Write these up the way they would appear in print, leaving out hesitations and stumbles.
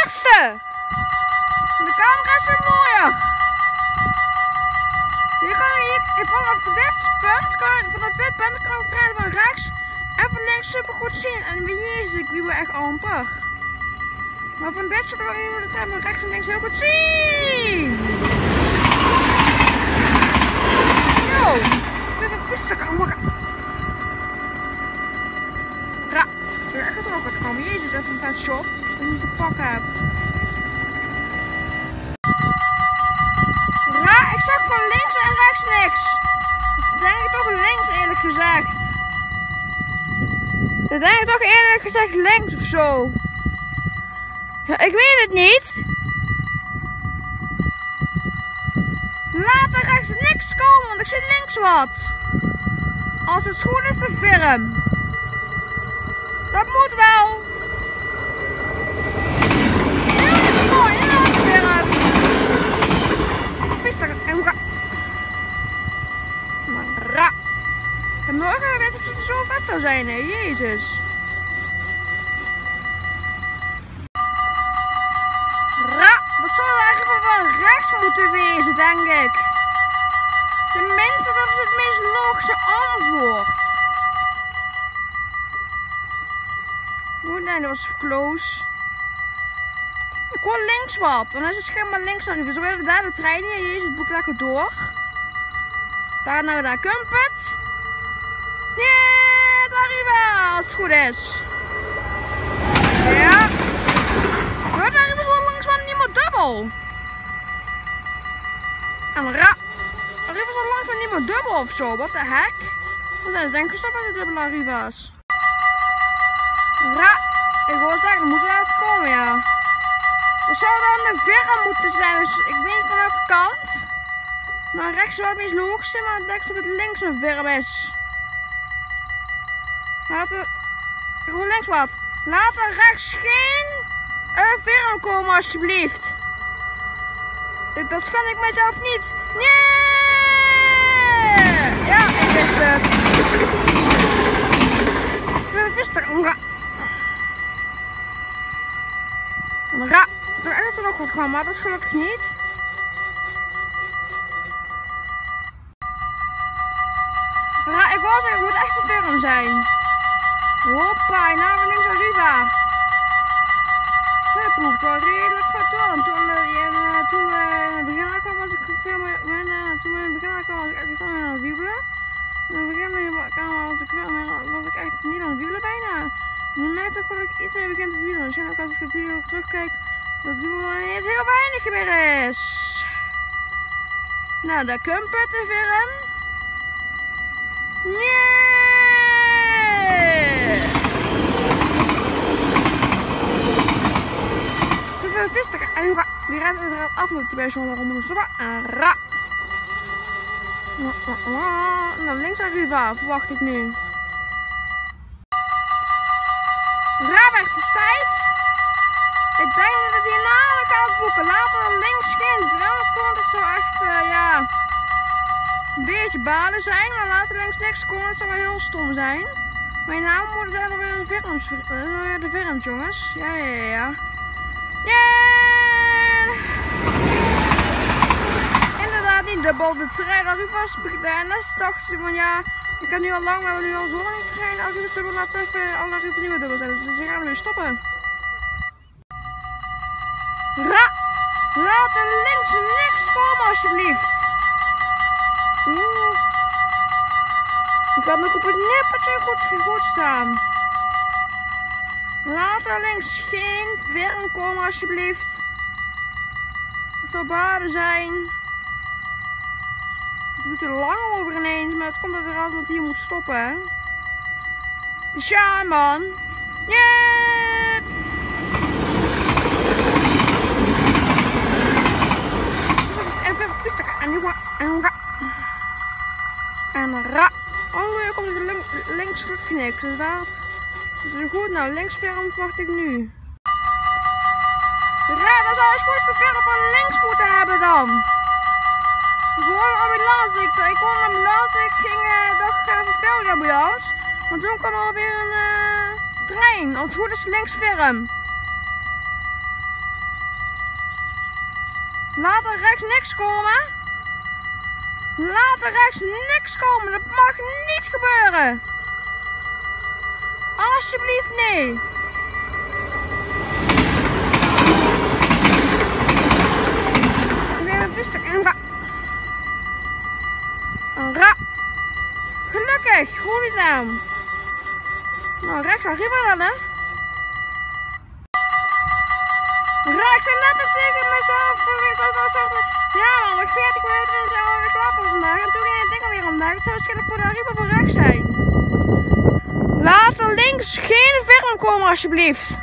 eerste! De camera is weer mooier. Vanaf dit punt kan ik het rijden van rechts en van links super goed zien. En jezus, ik wiebel echt amper. Maar van dit soort kan je het rijden van rechts en links heel goed zien. Yo, dit is een visstuk. Oh my god. Ra, ik ga echt er ook wat komen. Jezus, even een vet shot. Dat ik niet te pakken heb. Ik zag van links en rechts niks. Dus denk ik toch links eerlijk gezegd. Dan denk ik toch eerlijk gezegd links of zo. Ja, ik weet het niet. Laat er rechts niks komen, want ik zie links wat. Als het goed is, de film. Dat moet wel. Heel mooi, heel mooi film. Maar ik heb nooit geweten of het zo vet zou zijn, hè? Jezus. Dat zou eigenlijk wel rechts moeten wezen, denk ik. Tenminste, dat is het meest logische antwoord. Goed, nee, dat was close. Ik hoor links wat, dan is het schijnbaar links arrivé. Zo hebben we daar de trein hier. Jezus, het boek lekker door. Daar nou daar Kumpet. Yeah, daar arrivé, als het goed is. Ja. We daar arrivé zo langs, maar niet meer dubbel. En arrivé zo langs, maar niet meer dubbel of zo. Wat de heck? We zijn denk ik gestopt met de dubbele arriva's. Ik wil zeggen, dat moet wel uitkomen, ja. Dat zou dan de verre moeten zijn, dus ik weet niet van welke kant. Maar rechts zou het meest logisch zijn, maar ik denk dat het links een verre is. Gewoon links wat. Laat er rechts geen verre komen alsjeblieft. Dat schat ik mezelf niet. Nee! Ja, ik wist het. Ik wist er. Er is er nog wat kwam, maar dat is gelukkig niet. Ik wou zeggen, het moet echt een film zijn. Hoppa, nou we links arriva. Het boekt wel redelijk vet door. En toen we in het begin aankwam was ik veel meer. Toen we in het begin aankwam was ik echt aan het wiebelen. In het begin was ik echt niet aan het wiebelen bijna. Nu merk ik dat ik iets meer begin te wiebelen. Waarschijnlijk als ik de video terugkijk. Dat wiebelen ineens heel weinig meer is. Nou, daar Kumpet de film. Nee! Te visstig. Die rent er af met die bij zo'n rommel stoppen. Nou, links arriva, verwacht ik nu. Werd de tijd. Ik denk dat het hierna gaat boeken. Later dan links geen veranderd komt. Dat zou echt, ja, een beetje balen zijn. Maar later links niks komen. Dat zou wel heel stom zijn. Mijn naam moet zijn alweer een firms. Dat is alweer de firms, jongens. Ja. Yeah! Inderdaad niet dubbel. De trein arrivas. En dat dacht ik van ja. Ik heb nu al lang, we hebben nu al zo lang trein arrivas dubbel. Laten we even alle arrivas niet meer dubbel zijn. Dus ze gaan we nu stoppen. Laat er links niks komen alsjeblieft. Ik had nog op het nippertje goed staan. Laat er links geen verm komen alsjeblieft. Het zou baden zijn. Het doet er lang over ineens, maar het komt dat er altijd hier moet stoppen. Hè? Dus ja man. Yeah! Oh, nu komt er links terug niks, inderdaad. Zit er goed? Nou, links verm verwacht ik nu. Dan zou je goed de verm van links moeten hebben dan. Ik hoorde een ambulance. Ik hoorde een ambulance. Ik ging dacht even veel in de ambulance. Want toen kwam er alweer een trein. Als het goed is links verm. Laat er rechts niks komen. Laat er rechts niks komen. Dat mag niet gebeuren. Alsjeblieft nee. Gelukkig, hoe niet aan. Nou, rechts arriba dan, hè. Ik zei net nog tegen mezelf, ja man, ik 40 minuten en zo weer klappen vandaag. En toen ging het ding alweer omlaag. Het zou waarschijnlijk voor de arriba van rechts zijn. Laat er links geen vorm komen alsjeblieft.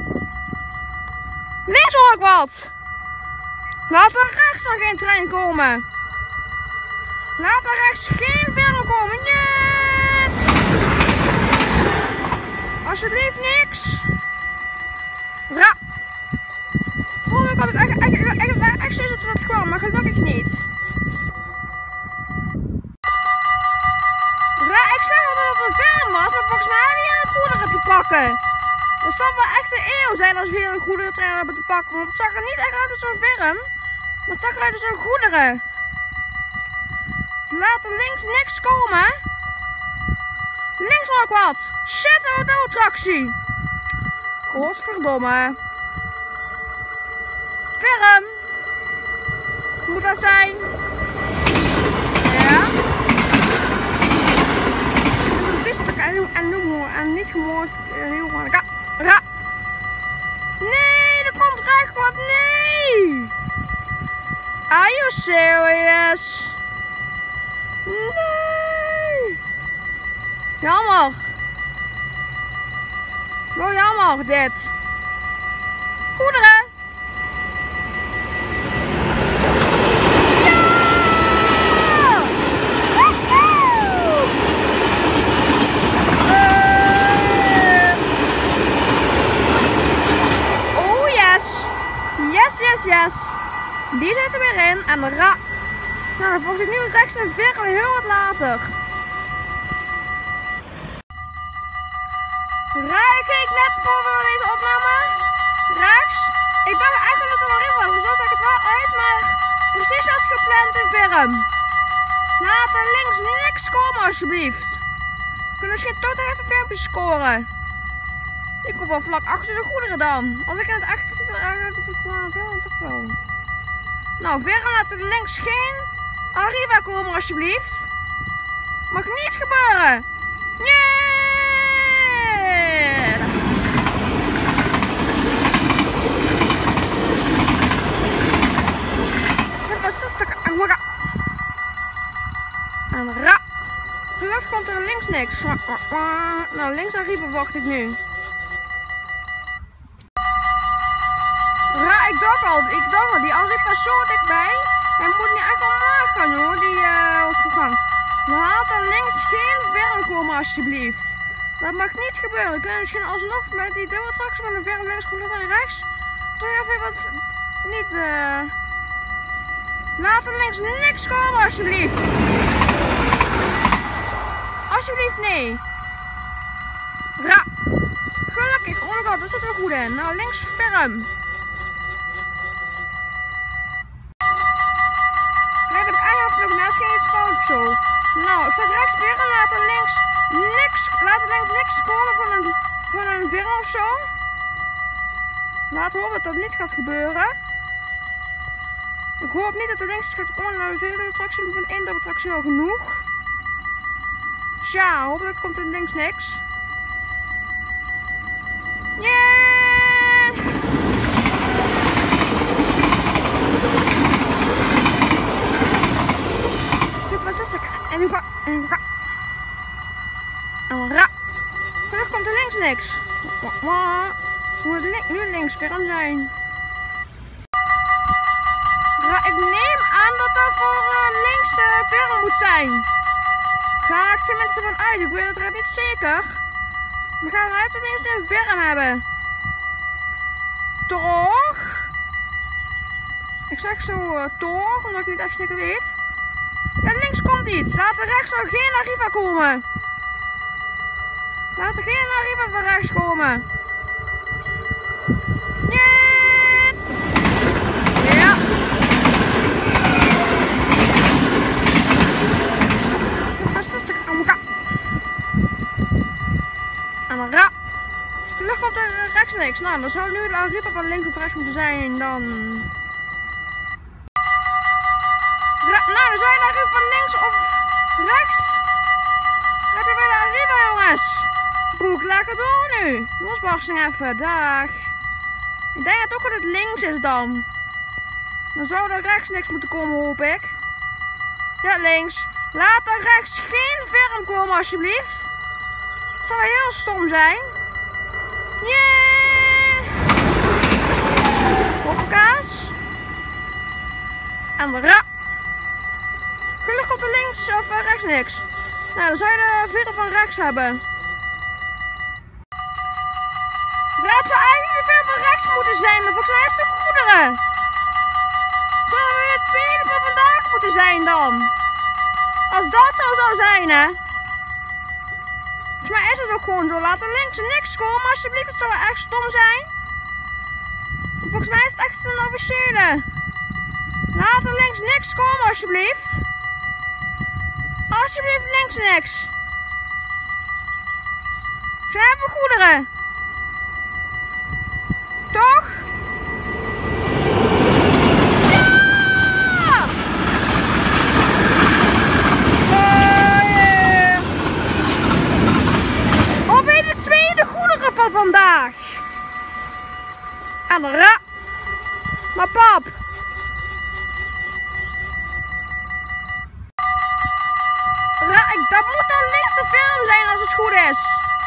Links hoor ik wat. Laat er rechts nog geen trein komen. Laat er rechts geen vorm komen. Nee. Alsjeblieft niks. Ra. Oh, ik had het echt zo dat het kwam, maar gelukkig niet. Ik zag al dat het een vorm was, maar volgens mij hebben we hier een goederen te pakken. Dat zal wel echt een eeuw zijn als we hier een goederentrein hebben te pakken, want het zag er niet echt uit als zo'n vorm. Maar het zag eruit als een goederen. Laat er links niks komen. Links hoor ik wat. Shit, een motortractie. Godverdomme. Vorm. Moet dat zijn? Ja. En niet gemoord. Ra. Nee, er komt recht wat. Nee. Are you serious? Nee. Jammer. Wel jammer dit. Goederen. Yes. Die zit er weer in en de ra. Nou, dan volgt ik nu rechts en ver heel wat later. Ik keek net voor deze opname. Rechts. Ik dacht eigenlijk dat er nog in was, dus zo zag ik het wel uit, maar precies als gepland in vorm. Laat er links niks komen alsjeblieft. We kunnen misschien toch nog even filmpjes scoren. Ik kom wel vlak achter de goederen dan. Als ik in het echt zit, dan uit of ik wel toch wel. Nou, verder laat er links geen arriva komen alsjeblieft. Mag niet gebeuren. Nee. Dit was een stuk. En ra. Gelukkig komt er links niks. Nou, links arriva wacht ik nu. Ik dacht al, die arriva is zo dichtbij. Hij moet niet echt omlaag gaan, joh, die overgang. Laat er links geen vorm komen, alsjeblieft. Dat mag niet gebeuren. Dan kun je misschien alsnog met die dubbeltractie van de vorm links komt naar rechts. Toch even wat niet. Laat er links niks komen, alsjeblieft. Alsjeblieft, nee. Ra. Gelukkig, oh my god, dat zit er goed in. Nou, links vorm. Zo. Nou, ik zag rechts weer en laat er links niks komen van een vorm of zo. Laten we hopen dat dat niet gaat gebeuren. Ik hoop niet dat er links gaat komen naar de tweede dubbeltractie, van één dubbeltractie al genoeg. Tja, hopelijk komt er links niks. Yeah! En nu ga. En ra. Gelukkig komt er links niks. Moet het nu links vorm zijn. Ra, ik neem aan dat er voor links vorm moet zijn. Ga ik tenminste van uit. Ik weet het niet zeker. We gaan eruit dat links nu een vorm hebben. Toch? Ik zeg zo toch, omdat ik niet echt zeker weet. En links komt iets. Laat er rechts nog geen arriva komen. Laat er geen arriva van rechts komen. Ja. komt er rechts niks. Nou, dan zou nu de Arriva van links of rechts moeten zijn. Dan zou je de Arriva van links of rechts. Dan heb je weer de Arriva, jongens. Broek, lekker door nu. Losbarsting even, dag. Ik denk dat ook dat het links is dan. Dan zou er rechts niks moeten komen, hoop ik. Ja, links. Laat er rechts geen vorm komen, alsjeblieft. Dat zou wel heel stom zijn. Yeah! Hopkaas. En ra. Gelukkig komt er links of rechts niks. Nou, dan zou je de vorm van rechts hebben. Het zou eigenlijk de vorm van rechts moeten zijn, maar volgens mij is het de goederen. Zou er weer het tweede van vandaag moeten zijn dan? Als dat zo zou zijn, hè? Volgens mij is het ook gewoon zo. Laat er links niks komen, alsjeblieft. Het zou wel echt stom zijn. Volgens mij is het echt een officiële. Laat er links niks komen, alsjeblieft. Alsjeblieft links niks. Ze hebben goederen. Toch? Ja! Alweer de tweede goederen van vandaag. En ra. Maar pap. Dat moet dan links de film zijn als het goed is.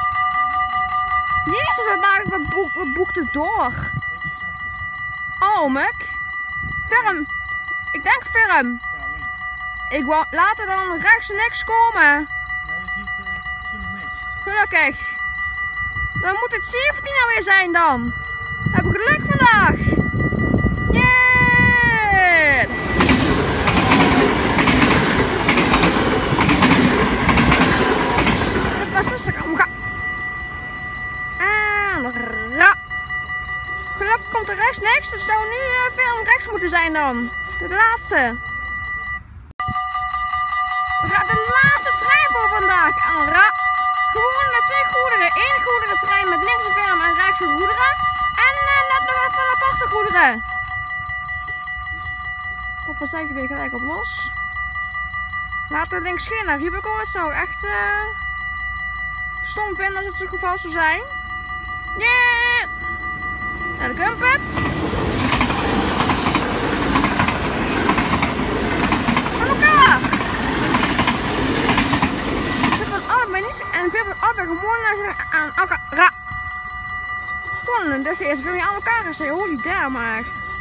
Jezus, wat boekt het door? Oh, muk. Film. Ik denk film. Ik wou later dan rechts niks komen. Nee, je ziet nog niks. Gelukkig. Dan moet het 17 alweer zijn dan. Heb ik geluk vandaag. Yeah! Dat was rustig omgaan. En ra. Gelukkig komt er rechts niks. Het zou nu veel rechts moeten zijn dan. De laatste. De laatste trein voor vandaag. En ra. Gewoon met twee goederen. Eén goederentrein met linkse vorm en rechtse goederen. En net nog even een aparte goederen. Papa zei weer gelijk op los. Laat er links geen Arriva komen. Het zou echt stom vinden als het zo'n geval zou zijn. Yeah! Naar de Gumpet. Aan elkaar! En veel van allebei gewoon aan elkaar. Gewoon, dat is de eerste film die aan elkaar is. Holy damn, echt.